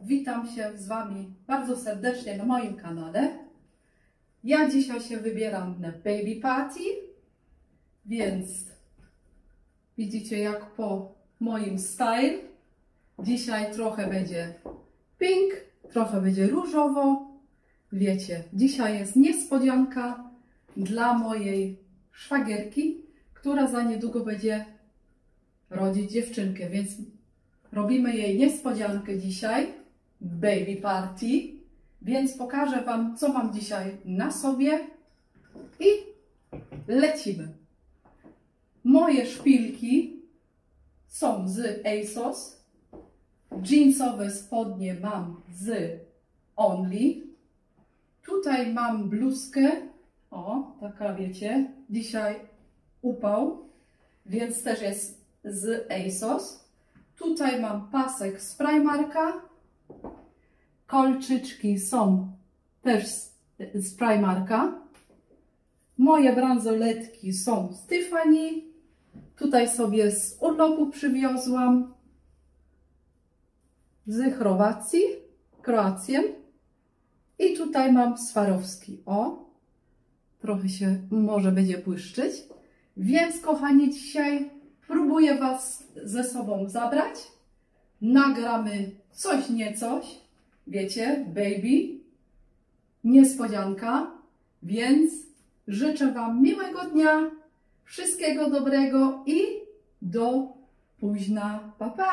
witam się z Wami bardzo serdecznie na moim kanale. Ja dzisiaj się wybieram na baby party, więc widzicie jak po moim style. Dzisiaj trochę będzie pink, trochę będzie różowo. Wiecie, dzisiaj jest niespodzianka dla mojej szwagierki, która za niedługo będzie rodzić dziewczynkę, więc robimy jej niespodziankę dzisiaj, baby party, więc pokażę Wam, co mam dzisiaj na sobie i lecimy. Moje szpilki są z ASOS, jeansowe spodnie mam z Only, tutaj mam bluzkę, o, taka wiecie, dzisiaj upał, więc też jest z ASOS. Tutaj mam pasek z Primarka, kolczyczki są też z Primarka, moje bransoletki są z Tiffany, tutaj sobie z urlopu przywiozłam, z Kroacją i tutaj mam Swarowski, o, trochę się może będzie błyszczyć, więc kochani, dzisiaj próbuję Was ze sobą zabrać. Nagramy coś, nie coś. Wiecie, baby, niespodzianka. Więc życzę Wam miłego dnia, wszystkiego dobrego i do późna. Pa, pa!